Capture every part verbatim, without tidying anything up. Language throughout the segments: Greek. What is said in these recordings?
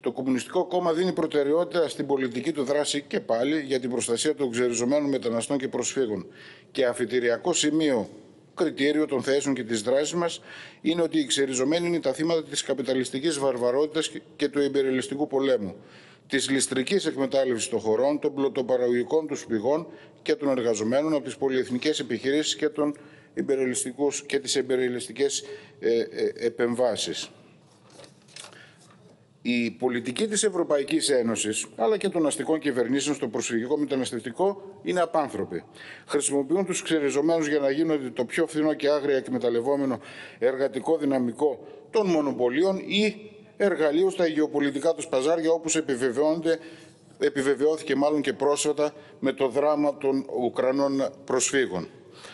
Το Κομμουνιστικό Κόμμα δίνει προτεραιότητα στην πολιτική του δράση και πάλι για την προστασία των ξεριζωμένων μεταναστών και προσφύγων. Και αφετηριακό σημείο, κριτήριο των θέσεων και της δράσης μας είναι ότι οι ξεριζωμένοι είναι τα θύματα της καπιταλιστικής βαρβαρότητας και του ιμπεριαλιστικού πολέμου, της ληστρικής εκμετάλλευσης των χωρών, των πλωτοπαραγωγικών τους πηγών και των εργαζομένων από τις πολυεθνικές επιχειρήσεις και, των και τις ιμπεριαλιστικές ε, ε, επεμβάσεις. Η πολιτική της Ευρωπαϊκής Ένωσης, αλλά και των αστικών κυβερνήσεων στο προσφυγικό μεταναστευτικό, είναι απάνθρωπη. Χρησιμοποιούν τους ξεριζωμένους για να γίνονται το πιο φθηνό και άγρια εκμεταλλευόμενο εργατικό δυναμικό των μονοπωλίων ή εργαλείο στα γεωπολιτικά τους παζάρια, όπως επιβεβαιώθηκε μάλλον και πρόσφατα με το δράμα των Ουκρανών προσφύγων.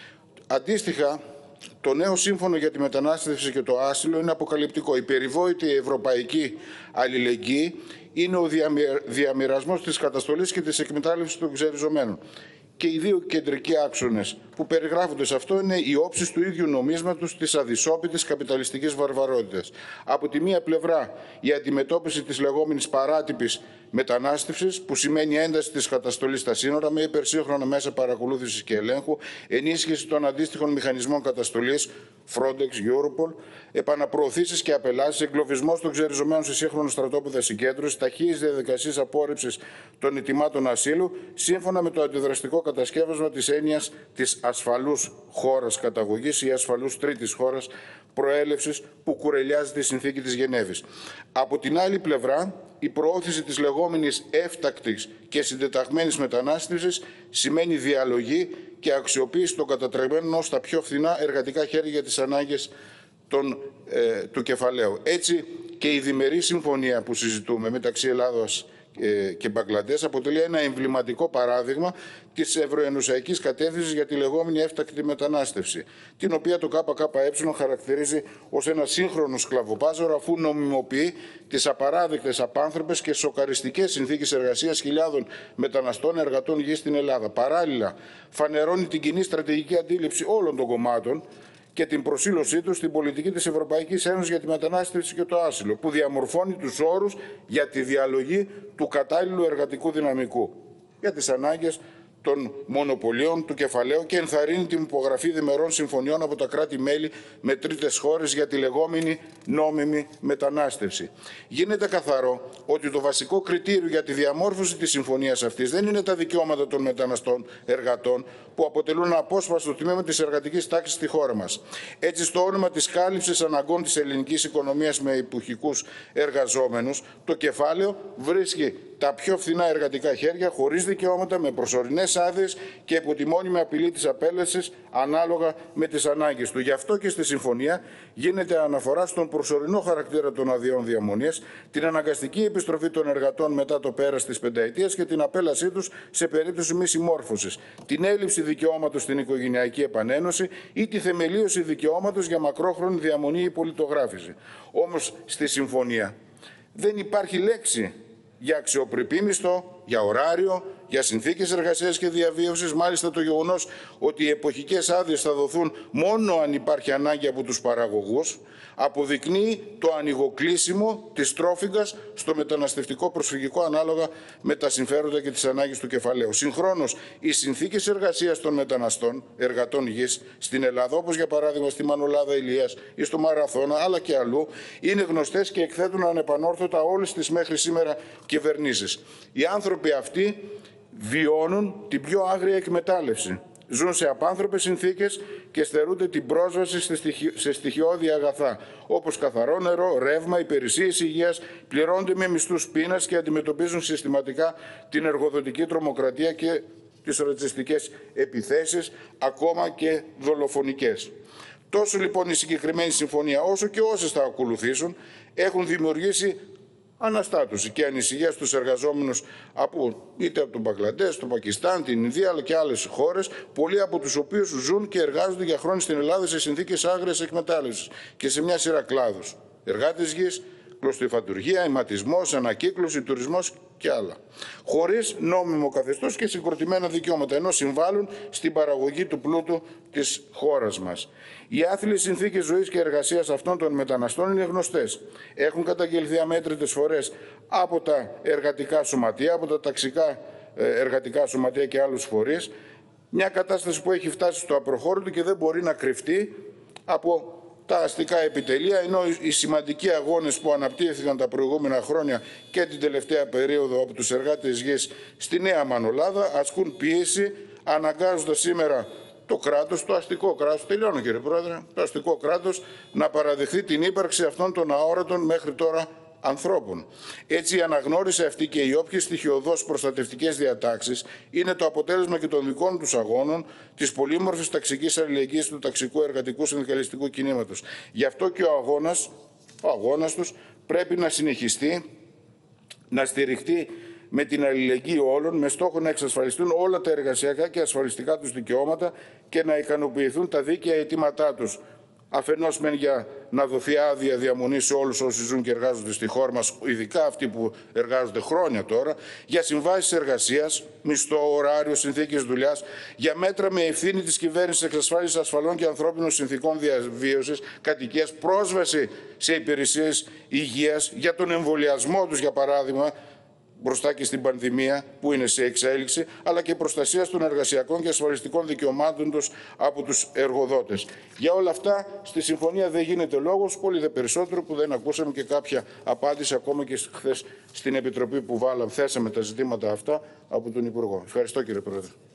Αντίστοιχα, το νέο σύμφωνο για τη μετανάστευση και το άσυλο είναι αποκαλυπτικό. Η περιβόητη ευρωπαϊκή αλληλεγγύη είναι ο διαμοιρασμός της καταστολής και της εκμετάλλευσης των ξεριζωμένων. Και οι δύο κεντρικοί άξονες που περιγράφονται σε αυτό είναι οι όψεις του ίδιου νομίσματος της αδυσόπιτης καπιταλιστικής βαρβαρότητας. Από τη μία πλευρά η αντιμετώπιση της λεγόμενης παράτυπης μετανάστευσης, που σημαίνει ένταση της καταστολής στα σύνορα με υπερσύγχρονα μέσα παρακολούθησης και ελέγχου, ενίσχυση των αντίστοιχων μηχανισμών καταστολής, Frontex, Europol, επαναπροωθήσεις και απελάσεις, εγκλωβισμός των ξεριζωμένων σε σύγχρονο στρατόπεδα συγκέντρωσης, ταχύες διαδικασίες απόρριψης των αιτημάτων ασύλου, σύμφωνα με το αντιδραστικό κατασκεύασμα της έννοιας της ασφαλούς χώρας καταγωγής ή ασφαλούς τρίτης χώρας προέλευσης που κουρελιάζει τη συνθήκη της Γενέβης. Από την άλλη πλευρά, η προώθηση της λεγόμενης έφτακτης και συντεταγμένης μετανάστευσης σημαίνει διαλογή και αξιοποίηση των κατατρεγμένων ως τα πιο φθηνά εργατικά χέρια για τις ανάγκες των, ε, του κεφαλαίου. Έτσι και η διμερή συμφωνία που συζητούμε μεταξύ Ελλάδος και Μπαγκλαντές αποτελεί ένα εμβληματικό παράδειγμα της ευρωενωσιακής κατεύθυνσης για τη λεγόμενη έφτακτη μετανάστευση, την οποία το ΚΚΕ χαρακτηρίζει ως ένα σύγχρονο σκλαβοπάζαρο, αφού νομιμοποιεί τις απαράδεκτες, απάνθρωπες και σοκαριστικές συνθήκες εργασίας χιλιάδων μεταναστών εργατών γης στην Ελλάδα. Παράλληλα, φανερώνει την κοινή στρατηγική αντίληψη όλων των κομμάτων και την προσήλωσή του στην πολιτική της Ευρωπαϊκής Ένωσης για τη μετανάστευση και το άσυλο, που διαμορφώνει τους όρους για τη διαλογή του κατάλληλου εργατικού δυναμικού για τις ανάγκες των μονοπωλίων του κεφαλαίου και ενθαρρύνει την υπογραφή διμερών συμφωνιών από τα κράτη-μέλη με τρίτες χώρες για τη λεγόμενη νόμιμη μετανάστευση. Γίνεται καθαρό ότι το βασικό κριτήριο για τη διαμόρφωση της συμφωνίας αυτής δεν είναι τα δικαιώματα των μεταναστών εργατών, που αποτελούν ένα απόσπαστο τμήμα της εργατικής τάξης στη χώρα μας. Έτσι, στο όνομα της κάλυψης αναγκών της ελληνικής οικονομίας με εποχικούς εργαζόμενους, το κεφάλαιο βρίσκει τα πιο φθηνά εργατικά χέρια, χωρίς δικαιώματα, με προσωρινές άδειες και υπό τη μόνιμη απειλή της απέλασης ανάλογα με τις ανάγκες του. Γι' αυτό και στη συμφωνία γίνεται αναφορά στον προσωρινό χαρακτήρα των αδειών διαμονής, την αναγκαστική επιστροφή των εργατών μετά το πέρας της πενταετίας και την απέλασή τους σε περίπτωση μη συμμόρφωσης, την έλλειψη δικαιώματος στην οικογενειακή επανένωση ή τη θεμελίωση δικαιώματος για μακρόχρονη διαμονή ή πολιτογράφηση. Όμως στη συμφωνία δεν υπάρχει λέξη για αξιοπρεπή μισθό, για ωράριο, για συνθήκες εργασίας και διαβίωσης. Μάλιστα, το γεγονός ότι οι εποχικές άδειες θα δοθούν μόνο αν υπάρχει ανάγκη από τους παραγωγούς αποδεικνύει το ανοιγοκλείσιμο της τρόφιγγας στο μεταναστευτικό προσφυγικό ανάλογα με τα συμφέροντα και τις ανάγκες του κεφαλαίου. Συγχρόνως, οι συνθήκες εργασίας των μεταναστών εργατών γης στην Ελλάδα, όπως για παράδειγμα στη Μανολάδα Ηλίας ή στο Μαραθώνα, αλλά και αλλού, είναι γνωστές και εκθέτουν ανεπανόρθωτα όλες τις μέχρι σήμερα κυβερνήσεις. Οι άνθρωποι αυτοί βιώνουν την πιο άγρια εκμετάλλευση. Ζουν σε απάνθρωπες συνθήκες και στερούνται την πρόσβαση σε στοιχειώδη αγαθά, όπως καθαρό νερό, ρεύμα, υπηρεσίες υγείας, πληρώνονται με μισθούς πείνας και αντιμετωπίζουν συστηματικά την εργοδοτική τρομοκρατία και τις ρατσιστικές επιθέσεις, ακόμα και δολοφονικές. Τόσο λοιπόν η συγκεκριμένη συμφωνία, όσο και όσες θα ακολουθήσουν, έχουν δημιουργήσει αναστάτωση και ανησυχία στους εργαζόμενους από, είτε από τον Μπαγκλαντές, τον Πακιστάν, την Ινδία αλλά και άλλες χώρες, πολλοί από τους οποίους ζουν και εργάζονται για χρόνια στην Ελλάδα σε συνθήκες άγριας εκμετάλλευσης και σε μια σειρά κλάδους. Εργάτες γης, κλωστοϊφαντουργία, αιματισμός, ανακύκλωση, τουρισμός και άλλα. Χωρίς νόμιμο καθεστώς και συγκροτημένα δικαιώματα, ενώ συμβάλλουν στην παραγωγή του πλούτου της χώρας μας. Οι άθλιες συνθήκες ζωής και εργασίας αυτών των μεταναστών είναι γνωστές. Έχουν καταγγελθεί αμέτρητες φορές από τα εργατικά σωματεία, από τα ταξικά εργατικά σωματεία και άλλους φορείς. Μια κατάσταση που έχει φτάσει στο απροχώρητο και δεν μπορεί να κρυφτεί από τα αστικά επιτελεία, ενώ οι σημαντικοί αγώνες που αναπτύχθηκαν τα προηγούμενα χρόνια και την τελευταία περίοδο από τους εργάτες γης στη Νέα Μανολάδα ασκούν πίεση, αναγκάζοντας σήμερα το κράτος, το αστικό κράτος, τελειώνω κύριε Πρόεδρε, το αστικό κράτος να παραδεχθεί την ύπαρξη αυτών των αόρατων μέχρι τώρα ανθρώπων. Έτσι, η αναγνώριση αυτή και οι όποιες στοιχειωδώς προστατευτικές διατάξεις είναι το αποτέλεσμα και των δικών τους αγώνων της πολύμορφης ταξικής αλληλεγγύης του ταξικού εργατικού συνδικαλιστικού κινήματος. Γι' αυτό και ο αγώνας, ο αγώνας τους πρέπει να συνεχιστεί, να στηριχτεί με την αλληλεγγύη όλων, με στόχο να εξασφαλιστούν όλα τα εργασιακά και ασφαλιστικά τους δικαιώματα και να ικανοποιηθούν τα δίκαια αιτήματά τους. Αφενός μεν για να δοθεί άδεια διαμονή σε όλους όσοι ζουν και εργάζονται στη χώρα μας, ειδικά αυτοί που εργάζονται χρόνια τώρα, για συμβάσεις εργασίας, μισθό, ωράριο, συνθήκες δουλειάς, για μέτρα με ευθύνη της κυβέρνησης εξασφάλισης ασφαλών και ανθρώπινων συνθήκων διαβίωσης, κατοικίας, πρόσβαση σε υπηρεσίες υγείας, για τον εμβολιασμό τους, για παράδειγμα, μπροστά και στην πανδημία που είναι σε εξέλιξη, αλλά και προστασία των εργασιακών και ασφαλιστικών δικαιωμάτων τους από τους εργοδότες. Για όλα αυτά, στη συμφωνία δεν γίνεται λόγος, πολύ δε περισσότερο που δεν ακούσαμε και κάποια απάντηση ακόμα και χθες στην Επιτροπή που βάλαμε, θέσαμε τα ζητήματα αυτά από τον Υπουργό. Ευχαριστώ κύριε Πρόεδρε.